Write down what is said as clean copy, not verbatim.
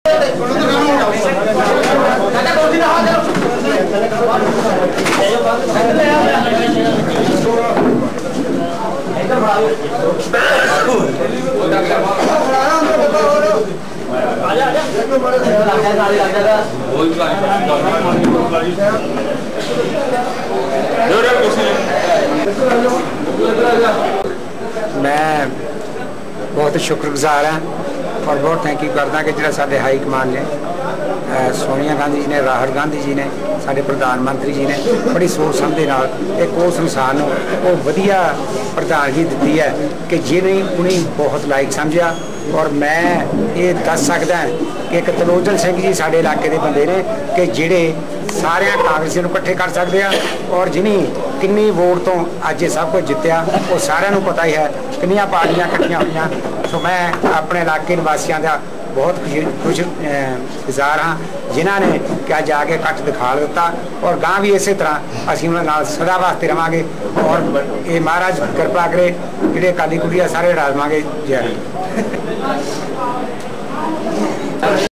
मैं बहुत शुक्रगुजार हाँ और बहुत थैंक यू करदा कि जो साडे हाई कमान ने सोनिया गांधी जी ने, राहुल गांधी जी ने, साडे प्रधानमंत्री जी ने बड़ी सोच समझ दे नाल एक उस इंसान को वधिया प्रधानगी दी है कि जिन्हें उन्हें बहुत लायक समझा। और मैं ये दस सकदा कि एक तलोचन सिंह जी साडे इलाके के बंदे ने कि जिहड़े सारे कांग्रेसियों को इकट्ठे कर सकते हैं और जिन्हें किन्नी वोट तो अज सब कुछ जितया वो सारिਆਂ पता ही है किन्नियां पार्टियां इकट्ठियां हुई। सो मैं अपने इलाके निवासियों का बहुत खुशगुजार हाँ जिन्होंने क्या जाके इकट्ठ दिखा दिता और गांव भी इस तरह असीं उन्हां नाल सदा वास्ते रहांगे और ये महाराज कृपा करे जिहड़े अकाली कुड़िया सारे हटा देवांगे। जय हिंद।